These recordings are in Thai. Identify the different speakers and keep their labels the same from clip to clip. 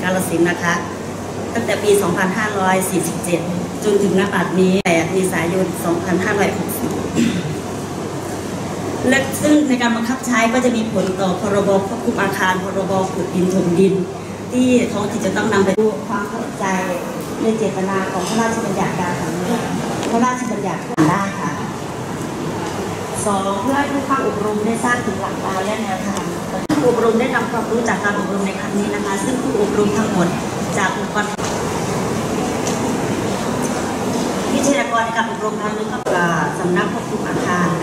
Speaker 1: กาฬสินธุ์นะคะตั้งแต่ปี 2547 จนถึงณบัดนี้8 เมษายน 2560 และซึ่งในการบังคับใช้ก็จะมีผลต่อพรบควบคุมอาคารพรบขุดดินถมดินที่ท้องถิ่นจะต้องนำไปดูความเข้าใจในเจตนาของพระราชบัญญัติการผังเมืองพระราชบัญญัติได้ค่ะ 2. เพื่อให้ผู้เข้าอบรมได้ทราบถึงหลักการและแนวทางผู้อบรมได้นำความรู้จากการอบรมในครั้งนี้นะคะซึ่งผู้อบรมทั้งหมดจากองค์กรวิทยากรในการอบรมครั้งนี้ก็สำนักควบคุมอาคาร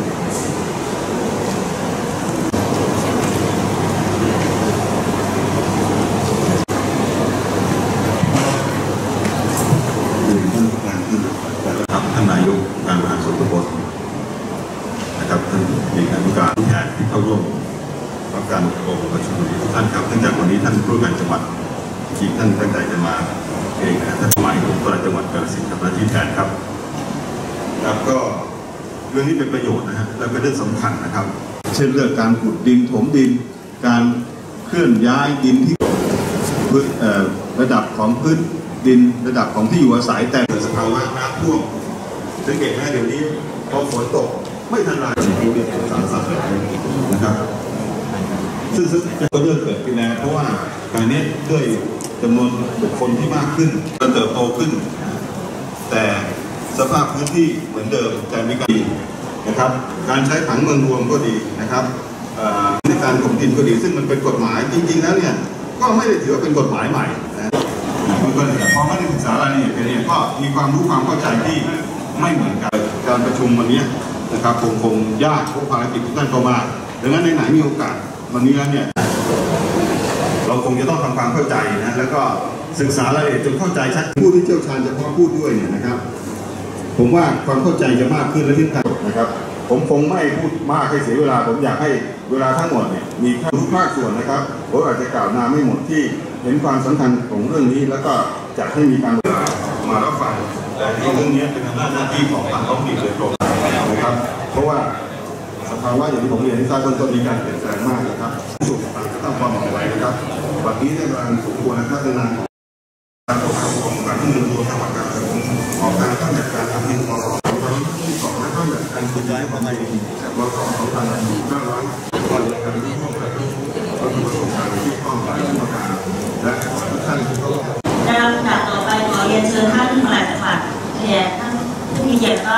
Speaker 2: ท่านนายกการบริหารส่วนตำบลนะครับท่านเลขาธิการผู้แทนที่เข้าร่วมรับการอบรมประชุมทุกท่านครับเนื่องจากวันนี้ท่านผู้ว่าการจังหวัดจริงท่านตั้งใจจะมาเองนะท่านหมายถึงตัวจังหวัดกาฬสินธุ์กับหน้าที่แทนครับแล้วก็เรื่องนี้เป็นประโยชน์นะฮะและเป็นเรื่องสำคัญนะครับเช่นเรื่องการขุดดินถมดินการเคลื่อนย้ายดินที่ระดับของพื้นดินระดับของที่อยู่อาศัยแต่สภาวะน้ำท่วมสังเกตไหมเดี๋ยวนี้พอฝนตกไม่ทันไรที่เป็นสารสัตว์นะครับซึ่งก็เริ่มเกิดขึ้นแล้วเพราะว่าการนี้ด้วยจำนวนบุคคลที่มากขึ้นเติบโตขึ้นแต่สภาพพื้นที่เหมือนเดิมแต่มีการนะครับการใช้ผังเมืองรวมก็ดีนะครับในการถมดินก็ดีซึ่งมันเป็นกฎหมายจริงๆแล้วเนี่ยก็ไม่ได้ถือว่าเป็นกฎหมายใหม่นะมันก็เลยพอไม่ได้ศึกษารายละเอียดกันเนี่ยก็มีความรู้ความเข้าใจที่ไม่เหมือนกันการประชุมวันนี้นะครับคงยากเพราะภารกิจทุกท่านเข้ามาดังนั้นในไหนมีโอกาสวันนี้แล้วเนี่ยเราคงจะต้องทำความเข้าใจนะแล้วก็ศึกษารายละเอียดจนเข้าใจชัดผู้ที่เชี่ยวชาญเฉพาะพูดด้วยเนี่ยนะครับผมว่าความเข้าใจจะมากขึ้นและทิศทางนะครับผมคงไม่พูดมากให้เสียเวลาผมอยากให้เวลาทั้งหมดเนี่ยมีทุกภาคส่วนนะครับผมอาจจะกล่าวนามไม่หมดที่เห็นความสำคัญของเรื่องนี้แล้วก็จะให้มีการมารับฟังแต่ที่เรื่องนี้เป็นหน้าที่ของทางท้องถิ่นโดยตรงนะครับเพราะว่าสภาวะอย่างที่ผมเรียนที่ทราบต้นมีการเปลี่ยนแปลงมากนะครับสุขภาพก็ต้องความเอาไว้นะครับวันนี้ในกำลังสมควรพัฒนาการปกครองของการที่เมืองรวมจังหวัดกาฬสินธุ์ออกการตั้งแต่การทำให้ของ2และก็แบบการขยายความในมส2500ก่อนในการที่ห้องประชุมก็คือประสบการณ์ที่ห้องหลายประการและทุกท่านก็
Speaker 1: ในลำดับต่อไปขอเรียนเชิญท่านปลัดจังหวัดแขกท่านผู้มีเกียรติก็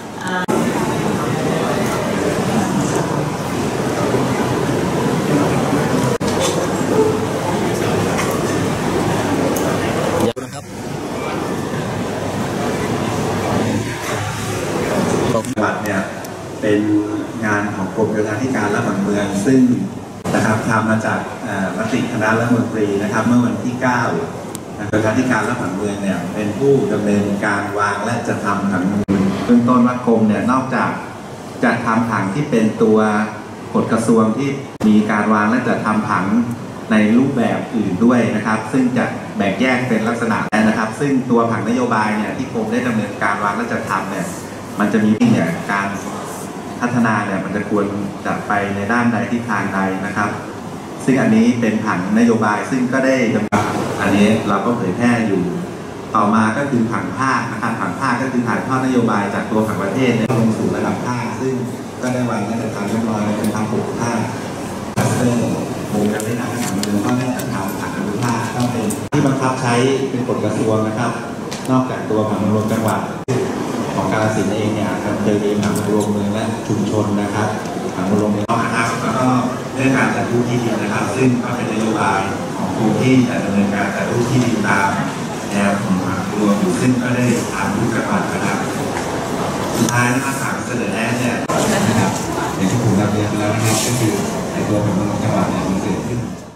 Speaker 3: บัตรเนี่ยเป็นงานของกรมโยธาธิการและผังเมืองซึ่งนะครับทำมาจากมติคณะรัฐมนตรีนะครับเมื่อวันที่9โยธาธิการและผังเมืองเนี่ยเป็นผู้ดำเนินการวางและจะทำผังเมืองเบื้องต้นว่ากรมเนี่ยนอกจากจะทำผังที่เป็นตัวกฎกระทรวงที่มีการวางและจะทำผังในรูปแบบอื่นด้วยนะครับซึ่งจะแบ่งแยกเป็นลักษณะนะครับซึ่งตัวผังนโยบายเนี่ยที่กรมได้ดำเนินการวางและจะทำเนี่ยมันจะมีเนี่ยการพัฒนาเนี่ยมันจะควรจะไปในด้านใดทิศทางใดนะครับซึ่งอันนี้เป็นผังนโยบายซึ่งก็ได้ดำเนินอันนี้เราก็เผยแพร่อยู่ต่อมาก็คือผังภาคนะครับผังภาคก็คือถ่ายทอดนโยบายจากตัวผังประเทศลงสู่ระดับภาคซึ่งก็ได้วางและจัดการเรียบร้อยเป็นทาง6ภาคซึ่งโครงการพัฒนาผังเมืองก็ได้จัดทำผังอนุภาคก็เป็นที่บังคับใช้เป็นกฎกระทรวงนะครับนอกจากตัวผังรวมจังหวัดของกาฬสินธุ์เองเนี่ยจะมีผังรวมเมืองและชุมชนนะครับผังรวมเมืองนะครับแล้วก็เรื่องการจัดรูปที่ดินนะครับซึ่งก็เป็นนโยบายของกรมที่จะดำเนินการจัดรูปที่ดินตามแนวของผังรวมซึ่งก็ได้ผ่านทุกจังหวัดนะครับสุดท้ายนะครับผังเสนอแนะเนี่ยนะครับอย่างที่ผมนำเรียนไปแล้วนะครับก็คือในตัวผังรวมจังหวัดเนี่ยมันเกิดขึ้น